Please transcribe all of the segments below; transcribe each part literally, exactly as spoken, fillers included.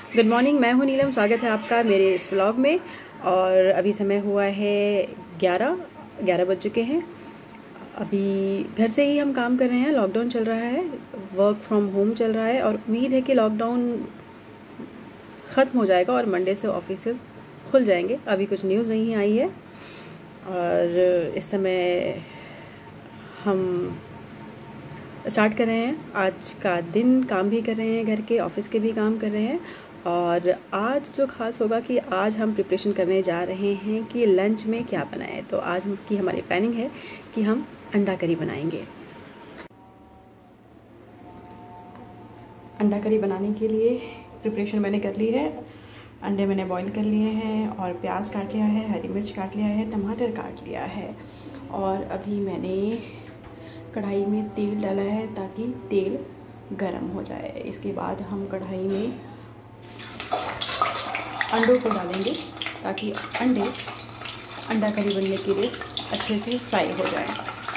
Good morning, मैं हूं नीलम। स्वागत है आपका मेरे इस व्लॉग में। और अभी समय हुआ है ग्यारह ग्यारह बज चुके हैं। अभी घर से ही हम काम कर रहे हैं। लॉकडाउन चल रहा है, वर्क फ्रॉम होम चल रहा है और उम्मीद है कि लॉकडाउन ख़त्म हो जाएगा और मंडे से ऑफिसेज खुल जाएंगे। अभी कुछ न्यूज़ नहीं आई है और इस समय हम स्टार्ट कर रहे हैं। आज का दिन काम भी कर रहे हैं, घर के ऑफिस के भी काम कर रहे हैं। और आज जो ख़ास होगा कि आज हम प्रिपरेशन करने जा रहे हैं कि लंच में क्या बनाएं। तो आज की हमारी प्लानिंग है कि हम अंडा करी बनाएंगे। अंडा करी बनाने के लिए प्रिपरेशन मैंने कर ली है। अंडे मैंने बॉईल कर लिए हैं और प्याज काट लिया है, हरी मिर्च काट लिया है, टमाटर काट लिया है। और अभी मैंने कढ़ाई में तेल डाला है ताकि तेल गरम हो जाए। इसके बाद हम कढ़ाई में अंडों को डालेंगे ताकि अंडे अंडा करी बनने के लिए अच्छे से फ्राई हो जाए।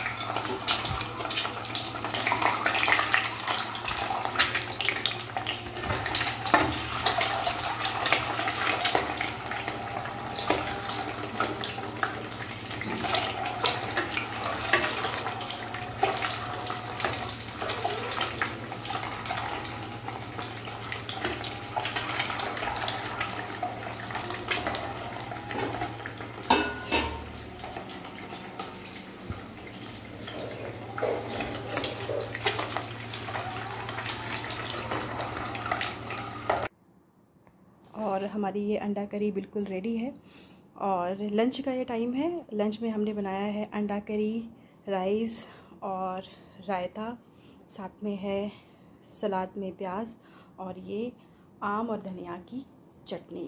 और हमारी ये अंडा करी बिल्कुल रेडी है। और लंच का ये टाइम है। लंच में हमने बनाया है अंडा करी, राइस और रायता, साथ में है सलाद में प्याज और ये आम और धनिया की चटनी।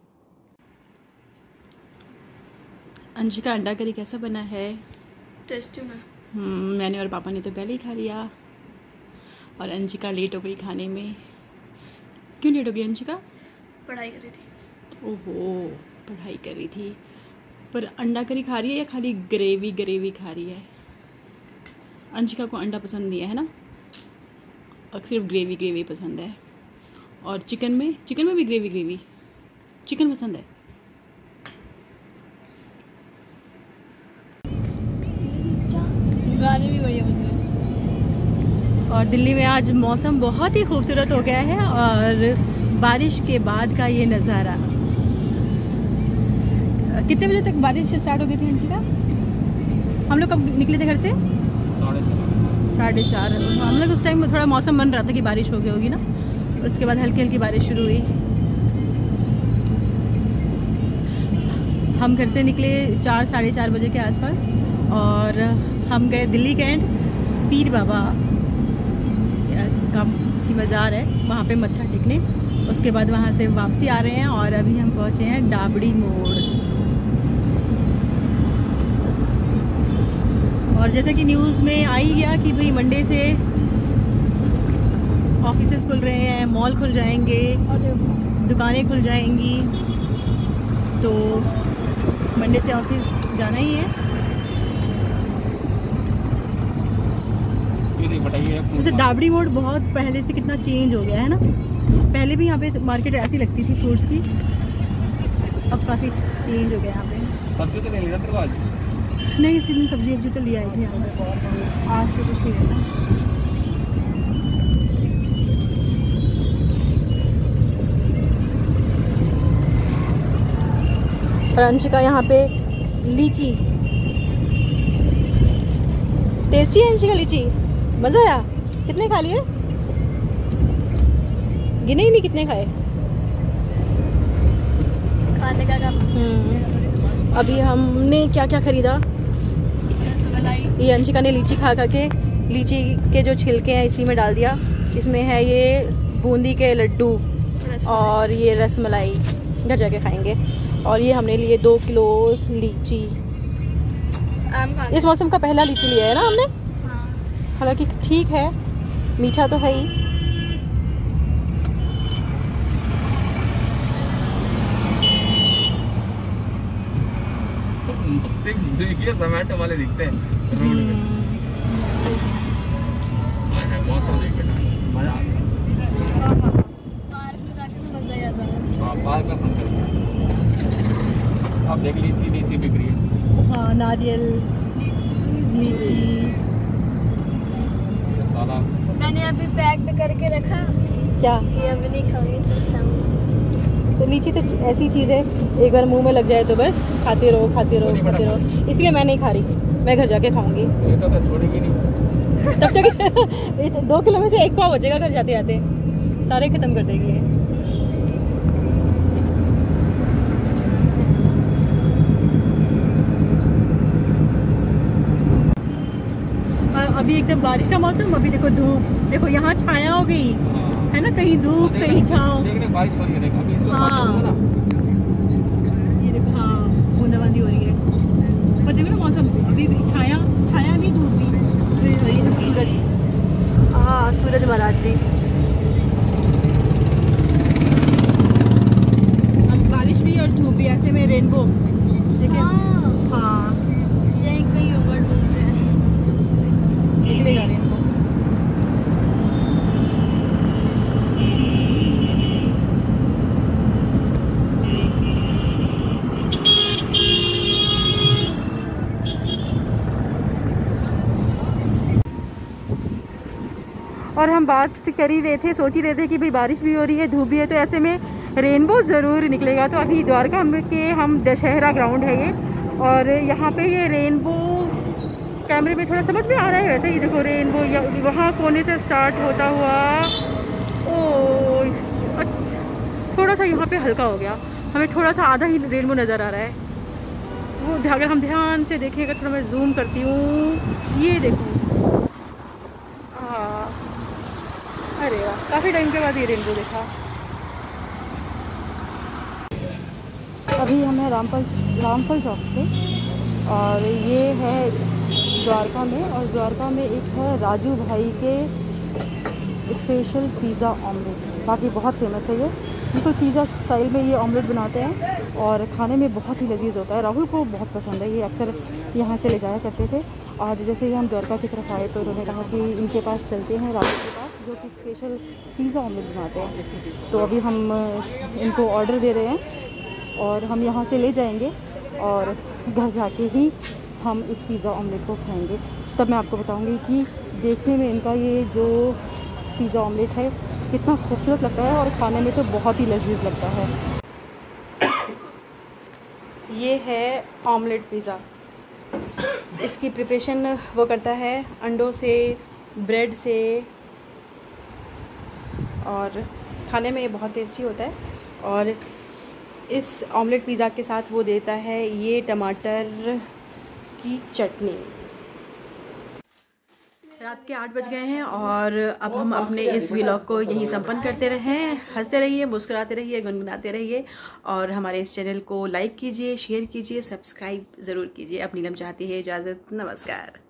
अंजी का अंडा करी कैसा बना है? टेस्टी ना। मैंने और पापा ने तो पहले ही खा लिया और अंजी का लेट हो गई खाने में। क्यों लेट हो गई अंजी का? पढ़ाई कर रही थी। ओहो, पढ़ाई कर रही थी। पर अंडा करी खा रही है या खाली ग्रेवी ग्रेवी खा रही है? अंशिका को अंडा पसंद नहीं है, है ना? और सिर्फ ग्रेवी ग्रेवी पसंद है। और चिकन में चिकन में भी ग्रेवी ग्रेवी चिकन पसंद है। गाने भी बढ़िया बज रहे। और दिल्ली में आज मौसम बहुत ही खूबसूरत हो गया है और बारिश के बाद का ये नज़ारा। कितने बजे तक बारिश स्टार्ट हो गई थी अंशिका? हम लोग कब निकले थे घर से? साढ़े चार साढ़े चार हम लोग उस टाइम थोड़ा मौसम बन रहा था कि बारिश हो गई होगी ना। उसके बाद हल्की हल्की बारिश शुरू हुई। हम घर से निकले चार साढ़े चार बजे के आसपास और हम गए दिल्ली कैंट पीर बाबा का की मज़ार है, वहाँ पे मत्था टेकने। उसके बाद वहाँ से वापसी आ रहे हैं और अभी हम पहुँचे हैं डाबड़ी मोड़। और जैसे कि न्यूज़ में आ ही गया कि भाई मंडे से ऑफिसेस खुल रहे हैं, मॉल खुल जाएंगे, दुकानें खुल जाएंगी, तो मंडे से ऑफिस जाना ही है। जैसे डाबड़ी मोड़ बहुत पहले से कितना चेंज हो गया है ना। पहले भी यहाँ पे मार्केट ऐसी लगती थी फ्रूट्स की, अब काफ़ी चेंज हो गया यहाँ पे। सब्जी तो नहीं लेना तेरे को आज? नहीं, इसी दिन सब्जी वब्जी तो ले आई थी यहाँ पे, आज तो कुछ नहीं लेना। और अंशिका यहाँ पे लीची, टेस्टी है अंशिका लीची, मज़ा आया? कितने खा लिए? गिने ही नहीं कितने खाए। खाने का काम। अभी हमने क्या क्या खरीदा? ये अंशिका ने लीची खा खा के लीची के जो छिलके हैं इसी में डाल दिया। इसमें है ये बूंदी के लड्डू और ये रसमलाई, घर जाके खाएंगे। और ये हमने लिए दो किलो लीची। इस मौसम का पहला लीची लिया है ना हमने। हालांकि ठीक है, मीठा तो है ही। सिर्फ जोमेटो वाले दिखते हैं रोड में। मौसम देख बेटा, मजा आ गया। पार्क में जाके तो मजा ही आता हाँ पार्क में फन करेंगे। आप देख लीची लीची बिक रही है। हाँ नारियल लीची ये साला मैंने अभी पैक्ड करके रखा, क्या ये अभी नहीं खाऊंगी तो खाऊंगी। तो लीची तो ऐसी चीज़ है, एक बार मुंह में लग जाए तो बस खाते रहो खाते रहो खाते रहो, इसलिए मैं नहीं खा रही, मैं घर जाके खाऊंगी। ये तो छोड़ेगी नहीं तब तक दो किलो में से एक पाव बचेगा घर जाते जाते, सारे खत्म कर देगी ये। अभी एकदम बारिश का मौसम, अभी देखो धूप, देखो यहाँ छाया हो गई है ना, कहीं धूप कहीं छाँव। देखने बारिश हो रही है, देखो अभी इसको हाँ। साफ करूंगा ना। ये देखो हाँ बूंदाबांदी हो रही है, पर देखो ना मौसम अभी भी छाया छाया भी धूप भी, फिर ये देखो सूरज, हाँ सूरज महाराज जी। अब बारिश भी और धूप भी, ऐसे में रेनबो देखिए। हाँ यही कहीं ओवर ढूंढते हैं। निकलेगा रेनबो। और हम बात कर ही रहे थे, सोच ही रहे थे कि भाई बारिश भी हो रही है धूप भी है, तो ऐसे में रेनबो ज़रूर निकलेगा। तो अभी द्वारका के हम दशहरा ग्राउंड है ये, और यहाँ पे ये रेनबो कैमरे में थोड़ा समझ में आ रहा है वैसे, ये देखो रेनबो वहाँ कोने से स्टार्ट होता हुआ, ओ अच्छा थोड़ा सा यहाँ पे हल्का हो गया, हमें थोड़ा सा आधा ही रेनबो नज़र आ रहा है। वो अगर हम ध्यान से देखेंगे, थोड़ा मैं जूम करती हूँ, ये देखो हाँ, अरे वाह काफ़ी टाइम के बाद ये रेनबो देखा। अभी हम हैं रामफल रामफल चौक पे, और ये है द्वारका में, और द्वारका में एक है राजू भाई के स्पेशल पिज़्ज़ा ऑमलेट, बाकी बहुत फेमस है ये, बिल्कुल पिज़्ज़ा स्टाइल में ये ऑमलेट बनाते हैं और खाने में बहुत ही लजीज होता है। राहुल को बहुत पसंद है, ये अक्सर यहाँ से ले जाया करते थे। आज जैसे ही हम द्वारका की तरफ आए तो उन्होंने कहा कि इनके पास चलते हैं, राहुल के पास, जो कि स्पेशल पिज़्ज़ा ऑमलेट बनाते हैं। तो अभी हम इनको ऑर्डर दे रहे हैं और हम यहाँ से ले जाएंगे और घर जाके ही हम इस पिज़्ज़ा ऑमलेट को खाएंगे। तब मैं आपको बताऊँगी कि देखने में इनका ये जो पिज़्ज़ा ऑमलेट है कितना खूबसूरत लगता है और खाने में तो बहुत ही लजीज लगता है। ये है ऑमलेट पिज़्ज़ा, इसकी प्रिपरेशन वो करता है अंडों से, ब्रेड से, और खाने में बहुत टेस्टी होता है। और इस ऑमलेट पिज़्ज़ा के साथ वो देता है ये टमाटर की चटनी। रात के आठ बज गए हैं और अब हम अपने इस व्लॉग को यहीं संपन्न करते रहें। हंसते रहिए, मुस्कुराते रहिए, गुनगुनाते रहिए, और हमारे इस चैनल को लाइक कीजिए, शेयर कीजिए, सब्सक्राइब ज़रूर कीजिए। अब नीलम चाहती है इजाज़त, नमस्कार।